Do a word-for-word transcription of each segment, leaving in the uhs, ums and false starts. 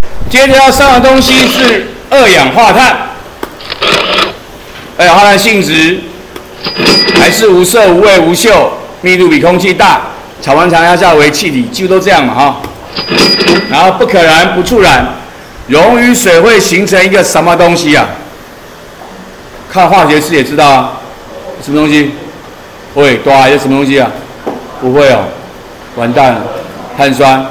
接着要上的东西是二氧化碳。二氧化碳性质还是无色、无味、无嗅，密度比空气大，炒完常压下为气体，几乎都这样嘛哈。然后不可燃、不助燃，溶于水会形成一个什么东西啊？看化学式也知道啊，什么东西？会，多还是什么东西啊？不会哦，完蛋了，碳酸。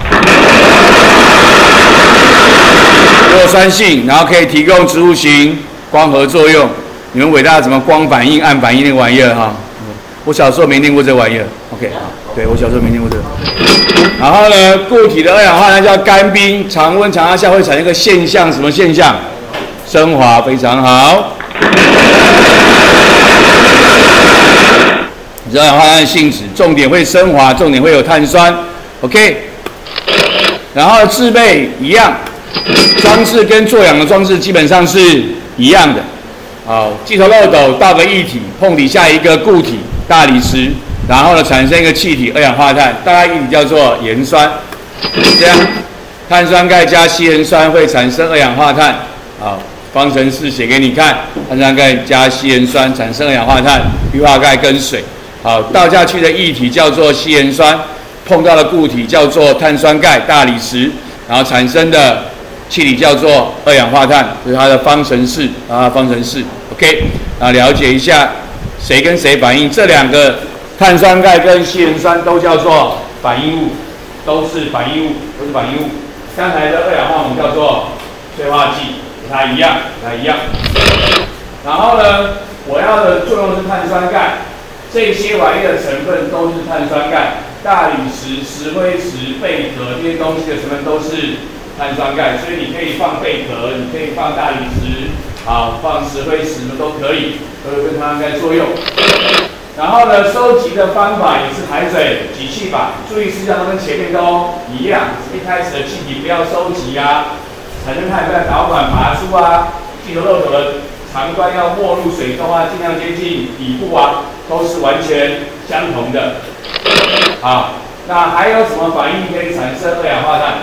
弱酸性，然后可以提供植物型光合作用。你们伟大的什么光反应、暗反应那个玩意儿哈？我小时候没念过这玩意儿。OK， 对我小时候没念过这个。然后呢，固体的二氧化碳叫干冰，常温常压下会产生一个现象，什么现象？升华，非常好。二氧化碳性质，重点会升华，重点会有碳酸。OK， 然后制备一样，装置跟做氧的装置基本上是一样的。好，鸡头漏斗倒个液体，碰底下一个固体大理石，然后呢产生一个气体二氧化碳，大概液体叫做盐酸。这样，碳酸钙加稀盐酸会产生二氧化碳。好，方程式写给你看，碳酸钙加稀盐酸产生二氧化碳，氯化钙跟水。好，倒下去的液体叫做稀盐酸，碰到的固体叫做碳酸钙大理石，然后产生的气体叫做二氧化碳，这是它的方程式啊，方程式 ，OK， 啊，了解一下谁跟谁反应，这两个碳酸钙跟稀盐酸都叫做反应物，都是反应物，都是反应物。刚才的二氧化碳我们叫做催化剂，跟它一样，跟它一样。然后呢，我要的作用是碳酸钙，这些玩意的成分都是碳酸钙，大理石、石灰石、贝壳这些东西的成分都是碳酸钙，所以你可以放贝壳，你可以放大理石，好，放石灰石都可以，都有跟碳酸钙作用。然后呢，收集的方法也是排水集气法，注意事项都跟前面都一样，一开始的气体不要收集啊，产生碳不要导管拔出啊，气头漏斗的长端要没入水中啊，尽量接近底部啊，都是完全相同的。好，那还有什么反应可以产生二氧化碳？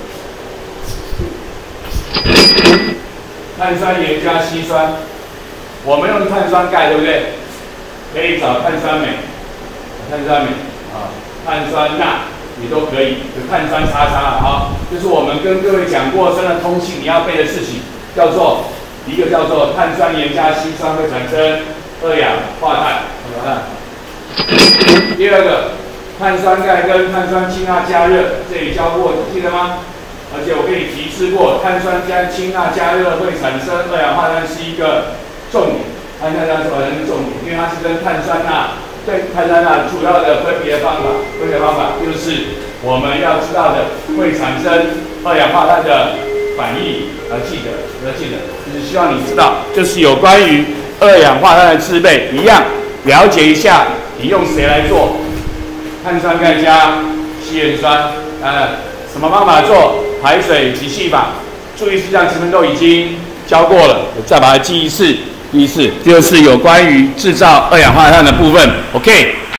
碳酸盐加稀酸，我们用碳酸钙，对不对？可以找碳酸镁，碳酸镁啊，碳酸钠也都可以，有碳酸叉叉啊。这是我们跟各位讲过，真的通信你要背的事情，叫做一个叫做碳酸盐加稀酸会产生二氧化碳，二氧化碳。第二个，碳酸钙跟碳酸氢钠加热，这里教过，记得吗？而且我给你提示过，碳酸加氢钠加热会产生二氧化碳是一个重点，碳酸钠是好像是重点，因为它是跟碳酸钠对碳酸钠主要的分别方法，分别方法就是我们要知道的会产生二氧化碳的反应，要记得，要记得，就是希望你知道，就是有关于二氧化碳的制备一样，了解一下你用谁来做，碳酸钙加稀盐酸，呃，什么方法做？排水集气法，注意事项前面都已经教过了，我再把它记一次，记一次，就是有关于制造二氧化碳的部分 ，OK。